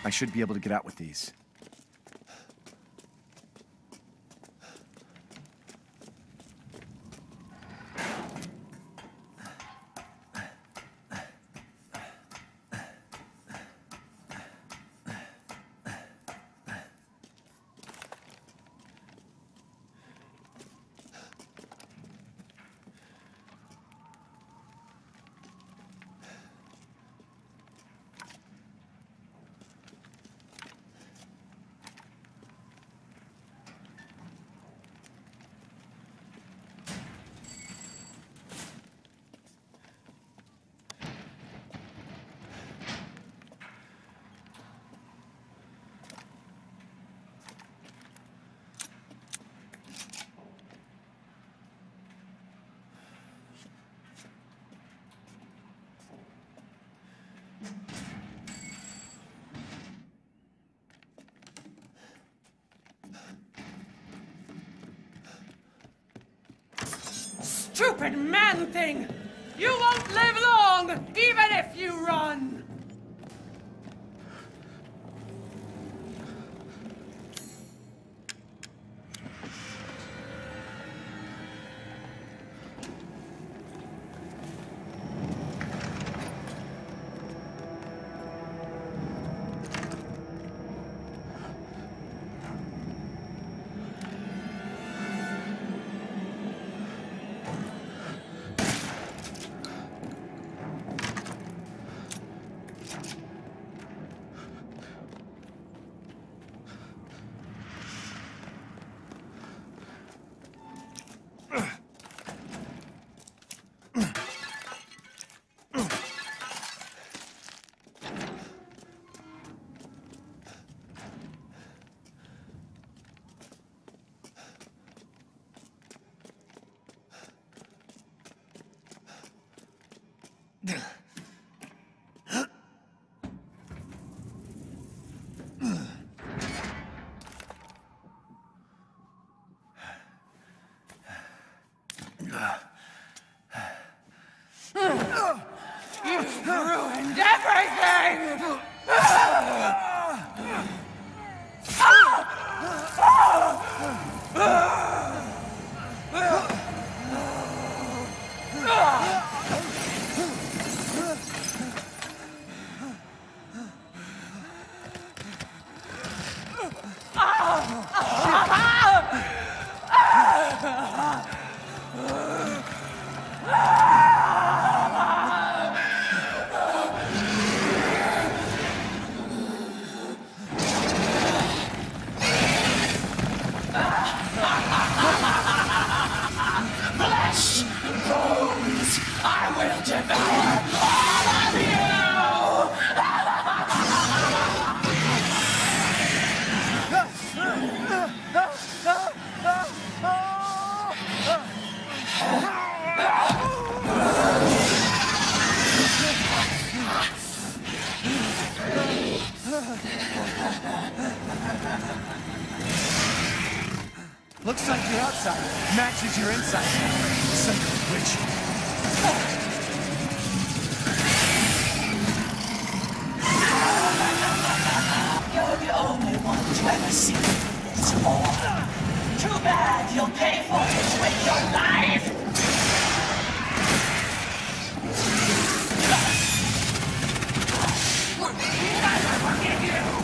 I should be able to get out with these. Stupid man thing! You won't live long, even if you run! You've ruined everything! Flesh and bones, I will devour all of you! Looks like your outside matches your inside. Son of a witch. You're the only one to ever see this war. Too bad you'll pay for it with your life! Never forgive you!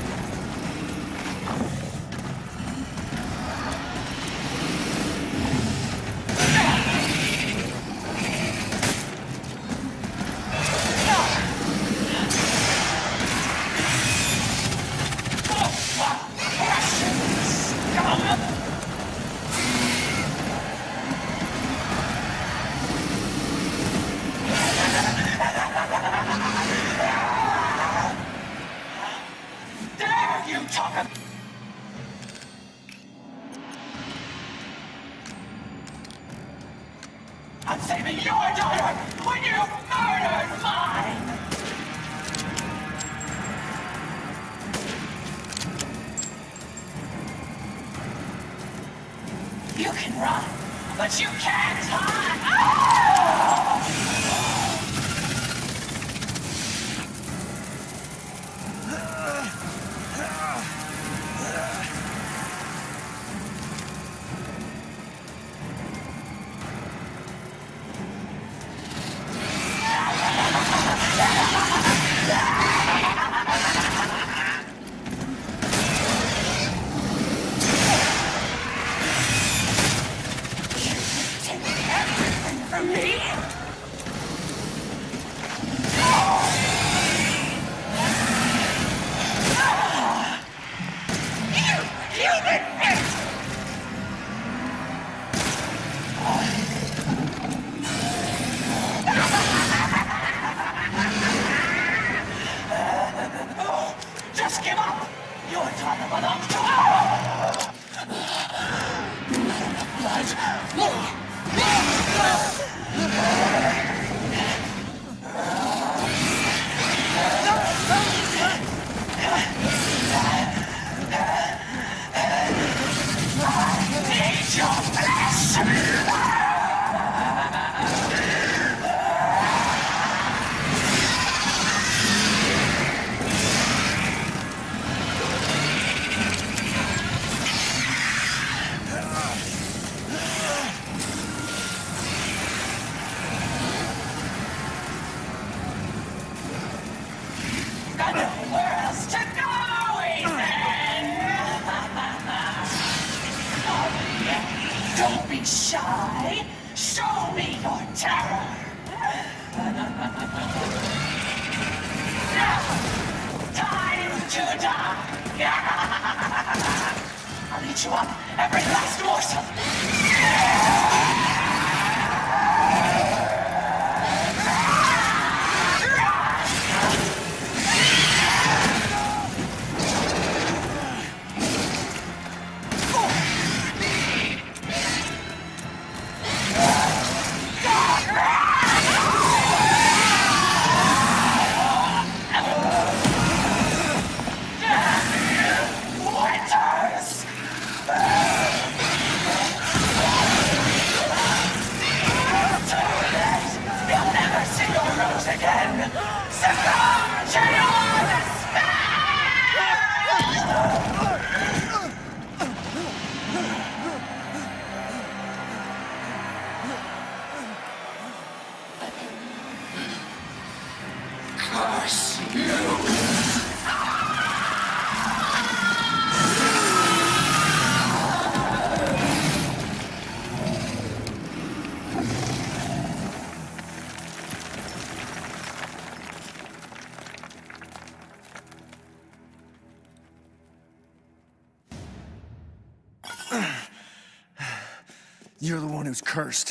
I'm saving your daughter when you murdered mine! You can run, but you can't hide! Ah! just give up! Your daughter belongs to her! Need your flesh! Don't be shy. Show me your terror. Time to die. I'll eat you up, every last morsel. Again! Succumb to your despair! Curse you! You're the one who's cursed.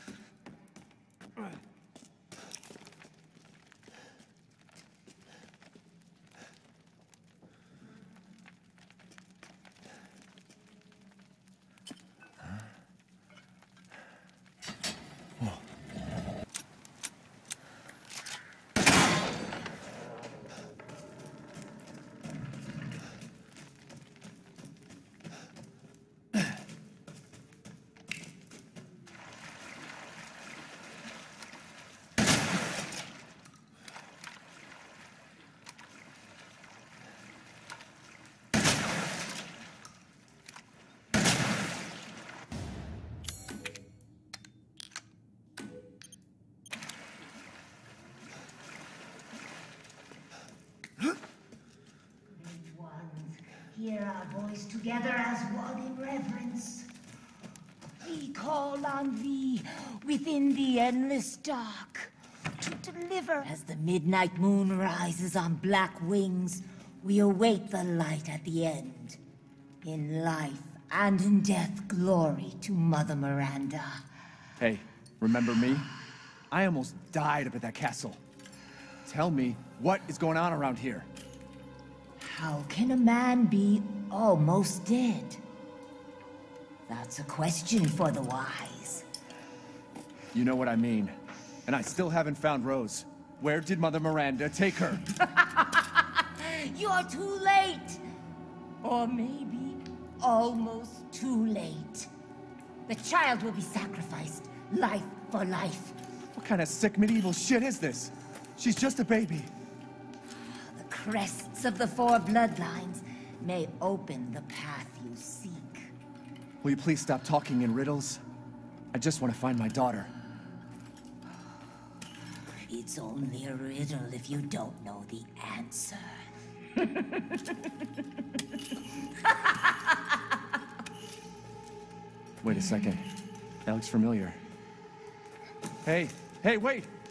Hear our voice together as one in reverence. We call on thee within the endless dark to deliver. As the midnight moon rises on black wings, we await the light at the end. In life and in death, glory to Mother Miranda. Hey, remember me? I almost died up at that castle. Tell me, what is going on around here? How can a man be almost dead? That's a question for the wise. You know what I mean. And I still haven't found Rose. Where did Mother Miranda take her? You're too late. Or maybe almost too late. The child will be sacrificed, life for life. What kind of sick medieval shit is this? She's just a baby. The crests of the four bloodlines may open the path you seek. Will you please stop talking in riddles? I just want to find my daughter. It's only a riddle if you don't know the answer. Wait a second. That looks familiar. Hey, wait!